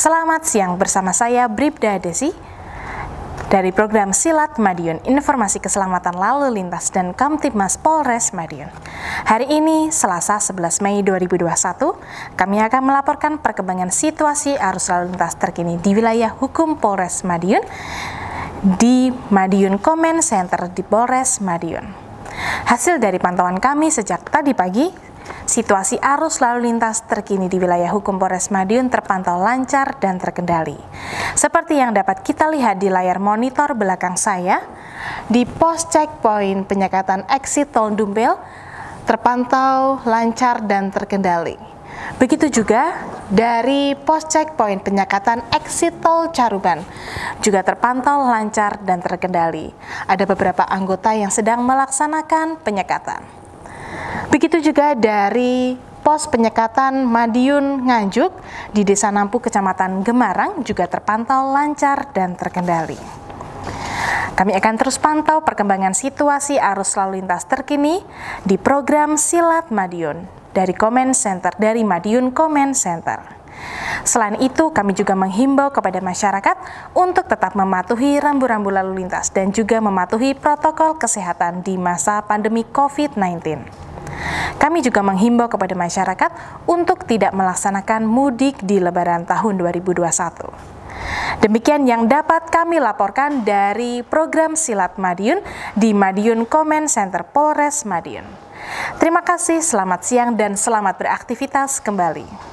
Selamat siang, bersama saya Bribda Desi dari program Silat Madiun, Informasi Keselamatan Lalu Lintas dan Kamtibmas Polres Madiun. Hari ini, Selasa 11 Mei 2021, kami akan melaporkan perkembangan situasi arus lalu lintas terkini di wilayah hukum Polres Madiun di Madiun Comment Center di Polres Madiun. Hasil dari pantauan kami sejak tadi pagi, situasi arus lalu lintas terkini di wilayah hukum Polres Madiun terpantau lancar dan terkendali. Seperti yang dapat kita lihat di layar monitor belakang saya, di pos checkpoint penyekatan exit tol Dumbel terpantau lancar dan terkendali. Begitu juga dari pos checkpoint penyekatan exit tol Caruban juga terpantau lancar dan terkendali. Ada beberapa anggota yang sedang melaksanakan penyekatan. Begitu juga dari pos penyekatan Madiun Nganjuk di Desa Nampu, Kecamatan Gemarang juga terpantau lancar dan terkendali. Kami akan terus pantau perkembangan situasi arus lalu lintas terkini di program Silat Madiun dari Comment Center dari Madiun Comment Center. Selain itu, kami juga menghimbau kepada masyarakat untuk tetap mematuhi rambu-rambu lalu lintas dan juga mematuhi protokol kesehatan di masa pandemi COVID-19. Kami juga menghimbau kepada masyarakat untuk tidak melaksanakan mudik di Lebaran tahun 2021. Demikian yang dapat kami laporkan dari program Silat Madiun di Madiun Comment Center Polres Madiun. Terima kasih, selamat siang dan selamat beraktivitas kembali.